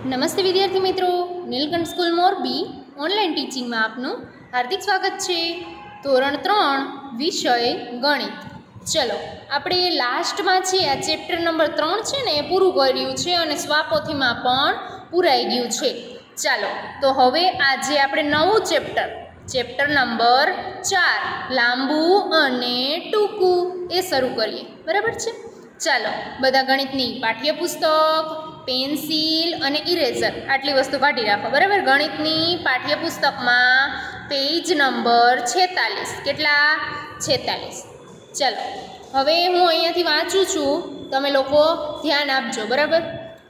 નમસ્તે વિદ્યાર્થી મિત્રો, નીલકંઠ સ્કૂલ મોરબી ઓનલાઈન ટીચિંગમાં આપનું હાર્દિક સ્વાગત છે। ધોરણ 3 વિષય ગણિત। ચલો આપણે લાસ્ટમાં છે આ ચેપ્ટર નંબર 3 છે ને એ પૂરું કર્યું છે અને સ્વાપોથીમાં પણ પૂરાઈ ગયું છે। ચાલો તો હવે આજે આપણે નવું ચેપ્ટર નંબર 4 લાંબુ અને ટૂંકું એ શરૂ કરીએ, બરાબર છે। ચાલો બધા ગણિતની પાઠ્યપુસ્તક, પેન્સિલ અને ઇરેઝર આટલી વસ્તુ કાઢી રાખો, બરાબર। ગણિતની પાઠ્યપુસ્તકમાં પેજ નંબર 46, કેટલા 46। ચાલો હવે હું અહીંયાથી વાંચું છું, તમે લોકો ધ્યાન આપજો, બરાબર।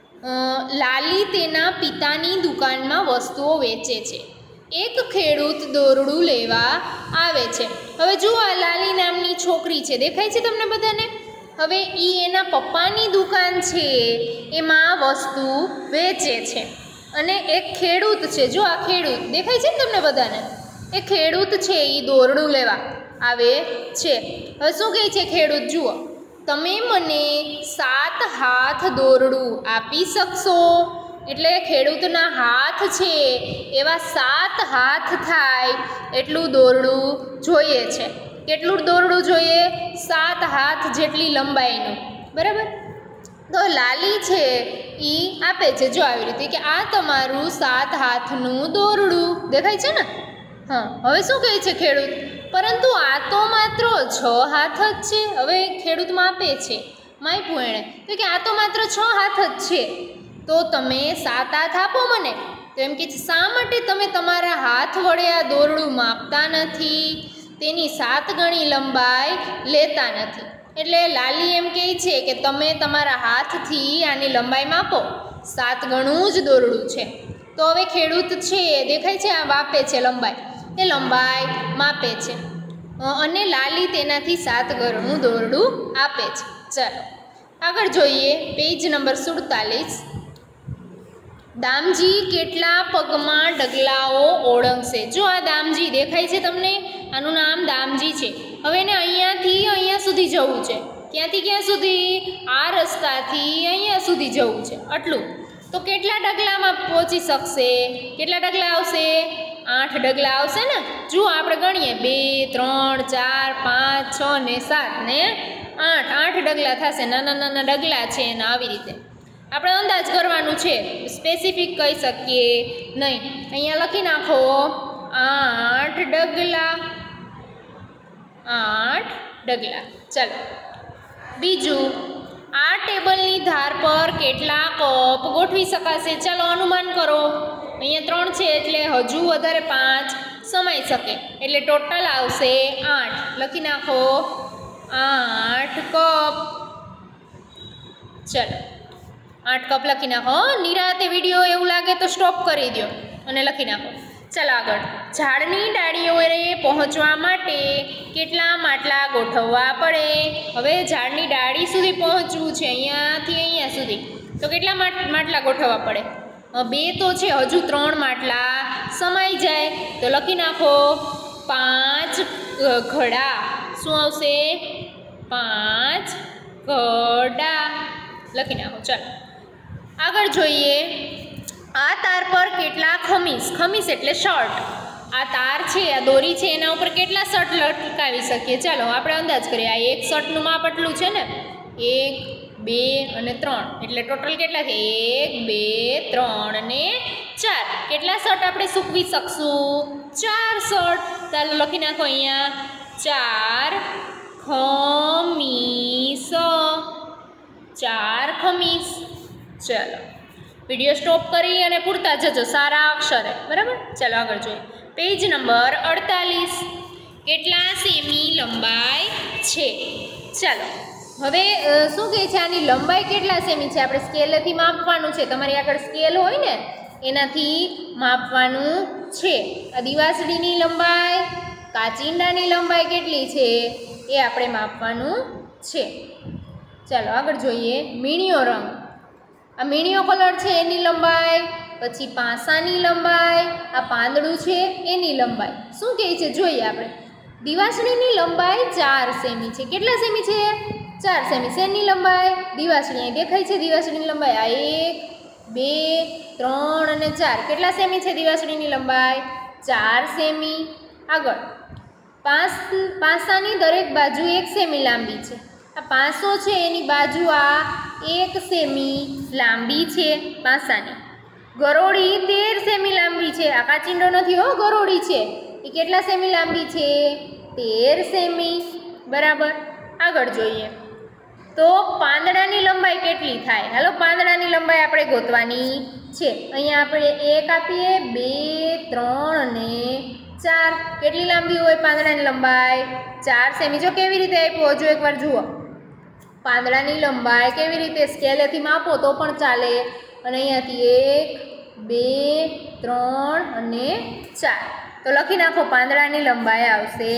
લાલી તેના પિતાની દુકાનમાં વસ્તુઓ વેચે છે। એક ખેડૂત દોરડું લેવા આવે છે। હવે જુઓ, આ લાલી નામની છોકરી છે, દેખાય છે તમને બધાને? હવે એ એના પપ્પાની દુકાન છે, એમાં વસ્તુ વેચે છે અને એક ખેડૂત છે, જો આ ખેડૂત દેખાય છે ને તમને બધાને? એ ખેડૂત છે, એ દોરડું લેવા આવે છે। હવે શું કહે છે ખેડૂત? જુઓ, તમે મને 7 હાથ દોરડું આપી શકશો? એટલે ખેડૂતના હાથ છે એવા 7 હાથ થાય એટલું દોરડું જોઈએ છે। કેટલું દોરડું જોઈએ? 7 હાથ જેટલી લંબાઈનું, બરાબર। તો લાલી છે એ આપે છે, જો આવી રીતે કે આ તમારું 7 હાથનું દોરડું, દેખાય છે ને? હા, હવે શું કહે છે ખેડૂત? પરંતુ આ તો માત્ર 6 હાથ જ છે। હવે ખેડૂત માપે છે, માપ્યું એણે તો કે આ તો માત્ર 6 હાથ જ છે, તો તમે 7 હાથ આપો મને। તો એમ કે શા માટે તમે તમારા હાથ વડે આ દોરડું માપતા નથી, તેની 7 ગણી લંબાઈ લેતા નથી? એટલે લાલી એમ કહે છે કે તમે તમારા હાથથી આની લંબાઈ માપો, 7 ગણું જ દોરડું છે। તો હવે ખેડૂત છે, દેખાય છે, આ માપે છે લંબાઈ, એ લંબાઈ માપે છે અને લાલી તેનાથી 7 ગણું દોરડું આપે છે। ચાલો આગળ જોઈએ, પેજ નંબર 47। દામજી કેટલા પગમાં ડગલાઓ ઓળંગશે? જો આ દામજી દેખાય છે તમને? આનું નામ દામજી છે। હવે એને અહીંયાથી અહીંયા સુધી જવું છે। ક્યાંથી ક્યાં સુધી? આ રસ્તાથી અહીંયા સુધી જવું છે, આટલું। તો કેટલા ડગલામાં પહોંચી શકશે? કેટલા ડગલા આવશે? 8 ડગલા આવશે ને? જુઓ આપણે ગણીએ, 2 3 4 5 6 ને 7 ને 8 ડગલા થશે। નાના નાના ડગલા છે એના, આવી રીતે આપણે અંદાજ કરવાનું છે, સ્પેસિફિક કહી શકીએ નહીં। અહીંયા લખી નાખો 8 ડગલા, 8 ડગલા। ચાલો બીજું, આ ટેબલની ધાર પર કેટલા કપ ગોઠવી શકાશે? ચાલો અનુમાન કરો, અહીંયા 3 છે એટલે હજુ વધારે 5 સમાઈ શકે, એટલે ટોટલ આવશે 8। લખી નાખો 8 કપ। ચાલો 8 કપ લખી નાખો। નિરાતે વિડીયો એવું લાગે તો સ્ટોપ કરી દો અને લખી નાખો। ચાલો આગળ, ઝાડની ડાળીઓએ પહોંચવા માટે કેટલા માટલા ગોઠવવા પડે? હવે ઝાડની ડાળી સુધી પહોંચવું છે, અહીંયાથી અહીંયા સુધી, તો કેટલા માટલા ગોઠવવા પડે? 2 તો છે, હજુ 3 માટલા સમાઈ જાય, તો લખી નાખો 5 ઘડા। શું આવશે? 5 ઘડા લખી નાખો। ચાલો આગળ જોઈએ, આ તાર પર કેટલા ખમીસ? ખમીસ એટલે શર્ટ। આ તાર છે, આ દોરી છે, એના ઉપર કેટલા શર્ટ લટકાવી શકીએ? ચાલો આપણે અંદાજ કરીએ। આ એક શર્ટનું માપ આટલું છે ને, 1 2 અને 3, એટલે ટોટલ કેટલા છે? 1 2 3 અને 4। કેટલા શર્ટ આપણે સૂકવી શકશું? 4 શર્ટ। ચાલો લખી નાખો અહીંયા 4 ખમીસ, 4 ખમીસ। ચાલો વિડીયો સ્ટોપ કરી અને પૂરતા જજો સારા અક્ષરે, બરાબર। ચાલો આગળ જોઈએ, પેજ નંબર 48। કેટલા સેમી લંબાઈ છે? ચાલો હવે શું કહે છે, આની લંબાઈ કેટલા સેમી છે? આપણે સ્કેલેથી માપવાનું છે, તમારી આગળ સ્કેલ હોય ને એનાથી માપવાનું છે। આ દિવાસળીની લંબાઈ, કાચિંડાની લંબાઈ કેટલી છે એ આપણે માપવાનું છે। ચાલો આગળ જોઈએ, મીણિયો રંગ, આ મીણિયો કલર છે એની લંબાઈ, પછી પાંસાની લંબાઈ, આ પાંદડું છે એની લંબાઈ શું કહે છે જોઈએ આપણે। દિવાસળીની લંબાઈ 4 સેમી છે। કેટલા સેમી છે? 4 સેમી। શેની લંબાઈ? દિવાસળી, અહીં દેખાય છે દિવાસળીની લંબાઈ, આ 1 2 3 અને 4 કેટલા સેમી છે દિવાસળીની લંબાઈ? 4 સેમી. આગળ પાસાની દરેક બાજુ 1 સેમી લાંબી છે. આ પાસો છે એની બાજુ આ 1 સેમી લાંબી છે પાસાની. ગરોળી 13 સેમી લાંબી છે. આ કાચિંડો નથી હો, ગરોળી છે. એ કેટલા સેમી લાંબી છે? 13 સેમી. બરાબર. આગળ જોઈએ તો પાંદડાની લંબાઈ કેટલી થાય? હાલો પાંદડાની લંબાઈ આપણે ગોતવાની છે. અહીંયા આપણે 1 આપીએ, 2, 3 અને 4. કેટલી લાંબી હોય પાંદડાની લંબાઈ? 4 સેમી. જો કેવી રીતે આપ્યો જો એકવાર જુઓ. પાંદડાની લંબાઈ કેવી રીતે સ્કેલેથી માપો તો પણ ચાલે. અને અહીંયાથી 1, 2, 3 અને 4. તો લખી નાખો પાંદડાની લંબાઈ આવશે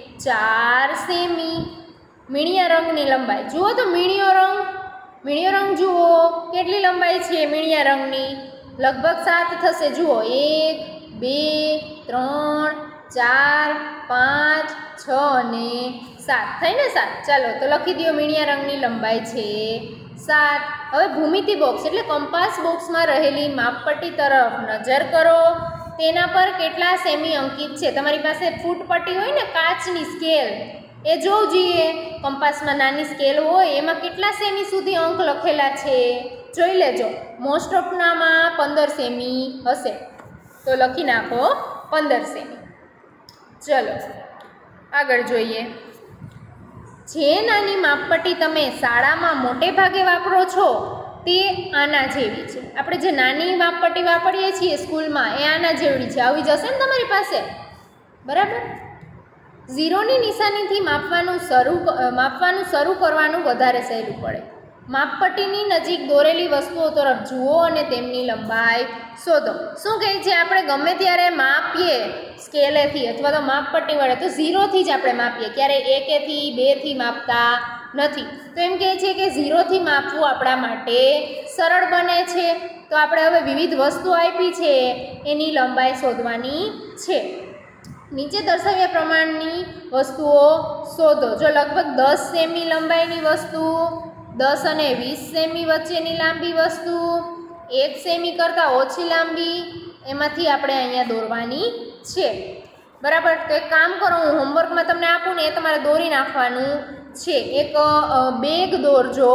4 સેમી. મીણિયા રંગની લંબાઈ જુઓ તો મીણિયો રંગ જુઓ કેટલી લંબાઈ છે મીણિયા રંગની? લગભગ 7 થશે. જુઓ 1, 2, 3, 4, 5, 6 અને 7 થઈ ને 7. ચાલો તો લખી દો મીણિયા રંગની લંબાઈ છે 7. હવે ભૂમિતિ બોક્સ એટલે કંપાસ બોક્સમાં રહેલી માપપટ્ટી તરફ નજર કરો. તેના પર કેટલા સેમી અંકિત છે? તમારી પાસે ફૂટપટ્ટી હોય ને કાચની સ્કેલ એ જોવું જોઈએ. કંપાસમાં નાની સ્કેલ હોય એમાં કેટલા સેમી સુધી અંક લખેલા છે જોઈ લેજો. મોસ્ટ ઓફનામાં 15 સેમી હશે તો લખી નાખો 15 સેમી. ચલો આગળ જોઈએ. જે નાની માપપટ્ટી તમે શાળામાં મોટે ભાગે વાપરો છો તે આના જેવી છે. આપણે જે નાની માપપટ્ટી વાપરીએ છીએ સ્કૂલમાં એ આના જેવડી છે. આવી જશે ને તમારી પાસે? બરાબર. 0ની નિશાનીથી માપવાનું શરૂ કરવાનું વધારે સહેલું પડે. માપપટ્ટીની નજીક દોરેલી વસ્તુઓ તરફ જુઓ અને તેમની લંબાઈ શોધો. શું કહે છે? આપણે ગમે ત્યારે માપીએ સ્કેલેથી અથવા તો માપપટ્ટી વડે તો 0થી જ આપણે માપીએ. ક્યારેય 1થી 2થી માપતા નથી. તો એમ કહે છે કે 0થી માપવું આપણા માટે સરળ બને છે. તો આપણે હવે વિવિધ વસ્તુઓ આપી છે એની લંબાઈ શોધવાની છે. નીચે દર્શાવ્યા પ્રમાણની વસ્તુઓ શોધો. જો લગભગ 10 સેમી લંબાઈની વસ્તુ, 10 અને 20 સેમી વચ્ચેની લાંબી વસ્તુ, 1 સેમી કરતાં ઓછી લાંબી, એમાંથી આપણે અહીંયા દોરવાની છે. બરાબર. તો એક કામ કરો, હું હોમવર્કમાં તમને આપું ને એ તમારે દોરી નાખવાનું છે. એક બેગ દોરજો,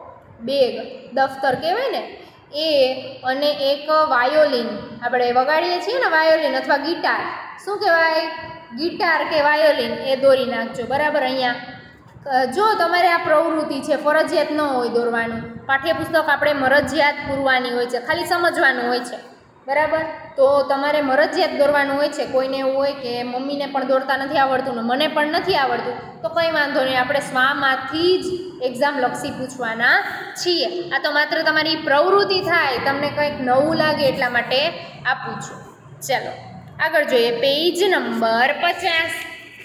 બેગ દફતર કહેવાય ને એ, અને એક વાયોલિન આપણે વગાડીએ છીએ ને વાયોલિન અથવા ગિટાર, શું કહેવાય? ગિટાર કે વાયોલિન એ દોરી નાખજો. બરાબર. અહીંયા જો તમારે આ પ્રવૃત્તિ છે ફરજિયાત ન હોય દોરવાનું. પાઠ્યપુસ્તક આપણે મરજિયાત પૂરવાની હોય છે, ખાલી સમજવાનું હોય છે. બરાબર. તો તમારે મરજિયાત દોરવાનું હોય છે. કોઈને એવું હોય કે મમ્મીને પણ દોરતા નથી આવડતું ને મને પણ નથી આવડતું તો કંઈ વાંધો નહીં, આપણે સ્વામાંથી જ એક્ઝામ લક્ષી પૂછવાના છીએ. આ તો માત્ર તમારી પ્રવૃત્તિ થાય, તમને કંઈક નવું લાગે એટલા માટે આપું છું. ચાલો આગળ જોઈએ. Page number 50.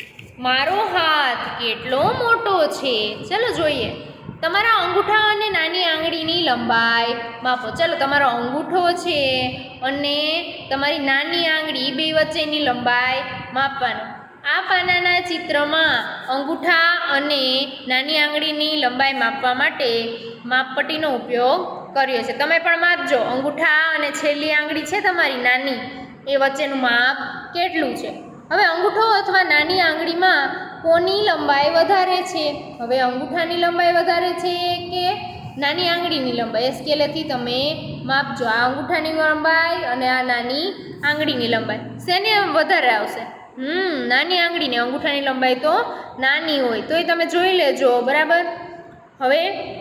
મારો હાથ કેટલો મોટો છે? ચલો જોઈએ. તમારા અંગૂઠા અને નાની આંગળીની લંબાઈ માપો. ચલો તમારો અંગૂઠો છે અને તમારી નાની આંગળી બે વચ્ચેની લંબાઈ માપવાનો. આ પાનાના ચિત્રમાં અંગૂઠા અને નાની આંગળીની લંબાઈ માપવા માટે માપપટ્ટીનો ઉપયોગ કર્યો છે. તમે પણ માપજો. અંગૂઠા અને છેલ્લી આંગળી છે તમારી નાની એ વચ્ચેનું માપ કેટલું છે. હવે અંગૂઠો અથવા નાની આંગળીમાં કોની લંબાઈ વધારે છે? હવે અંગૂઠાની લંબાઈ વધારે છે કે નાની આંગળીની લંબાઈ? એ સ્કેલેથી તમે માપજો. આ અંગૂઠાની લંબાઈ અને આ નાની આંગળીની લંબાઈ શેને વધારે આવશે? નાની આંગળીને. અંગૂઠાની લંબાઈ તો નાની હોય તોય તમે જોઈ લેજો. બરાબર. હવે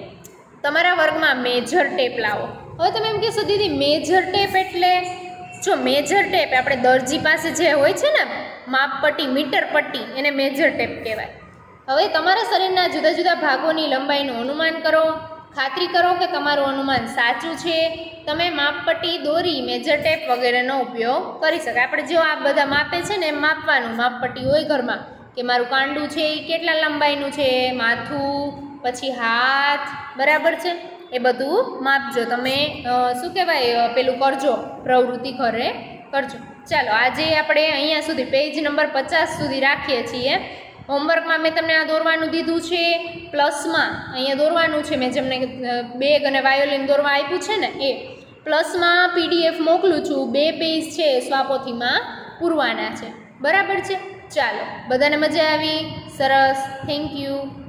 તમારા વર્ગમાં મેજર ટેપ લાવો. હવે તમે એમ કહેશો દીદી મેજર ટેપ એટલે? જો મેજર ટેપ આપણે દરજી પાસે જે હોય છે ને માપપટ્ટી, મીટર પટ્ટી, એને મેજર ટેપ કહેવાય. હવે તમારા શરીરના જુદા જુદા ભાગોની લંબાઈનું અનુમાન કરો. ખાતરી કરો કે તમારું અનુમાન સાચું છે. તમે માપપટ્ટી, દોરી, મેજર ટેપ વગેરેનો ઉપયોગ કરી શકાય. આપણે જો આ બધા માપે છે ને એમ માપવાનું. માપપટ્ટી હોય ઘરમાં કે મારું કાંડું છે એ કેટલા લંબાઈનું છે, માથું, પછી હાથ, બરાબર છે, એ બધું માપજો. તમે શું કહેવાય પેલું કરજો, પ્રવૃત્તિ ઘરે કરજો. ચાલો આજે આપણે અહીંયા સુધી પેજ નંબર 50 સુધી રાખીએ છીએ. હોમવર્કમાં મેં તમને આ દોરવાનું દીધું છે. પ્લસમાં અહીંયા દોરવાનું છે મેં જેમને બેગ અને વાયોલિન દોરવા આપ્યું છે ને એ. પ્લસમાં PDF મોકલું છું, 2 પેજ છે સ્વાપોથીમાં પૂરવાના છે. બરાબર છે? ચાલો, બધાને મજા આવી? સરસ, થેન્ક યુ.